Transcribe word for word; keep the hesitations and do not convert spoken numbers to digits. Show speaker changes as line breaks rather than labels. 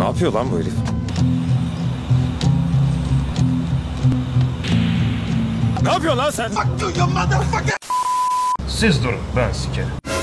yapıyor lan bu herif? Ne yapıyorsun lan sen?
Fuck you, you motherfucker!
Siz durun, ben sikerim.